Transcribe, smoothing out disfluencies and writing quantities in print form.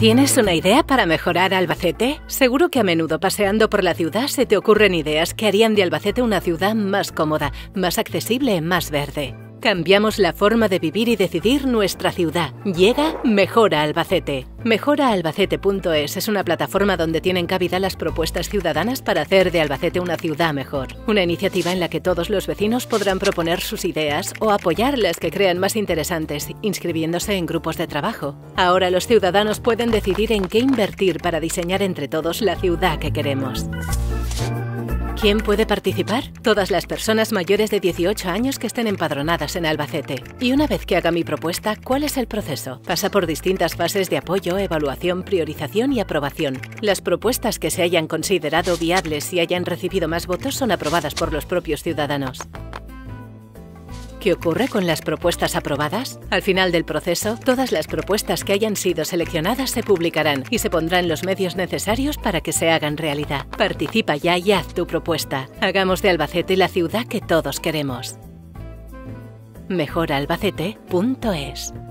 ¿Tienes una idea para mejorar Albacete? Seguro que a menudo paseando por la ciudad se te ocurren ideas que harían de Albacete una ciudad más cómoda, más accesible, más verde. Cambiamos la forma de vivir y decidir nuestra ciudad. Llega Mejora Albacete. Mejoraalbacete.es es una plataforma donde tienen cabida las propuestas ciudadanas para hacer de Albacete una ciudad mejor. Una iniciativa en la que todos los vecinos podrán proponer sus ideas o apoyar las que crean más interesantes, inscribiéndose en grupos de trabajo. Ahora los ciudadanos pueden decidir en qué invertir para diseñar entre todos la ciudad que queremos. ¿Quién puede participar? Todas las personas mayores de 18 años que estén empadronadas en Albacete. Y una vez que haga mi propuesta, ¿cuál es el proceso? Pasa por distintas fases de apoyo, evaluación, priorización y aprobación. Las propuestas que se hayan considerado viables y hayan recibido más votos son aprobadas por los propios ciudadanos. ¿Qué ocurre con las propuestas aprobadas? Al final del proceso, todas las propuestas que hayan sido seleccionadas se publicarán y se pondrán los medios necesarios para que se hagan realidad. Participa ya y haz tu propuesta. Hagamos de Albacete la ciudad que todos queremos. Mejoraalbacete.es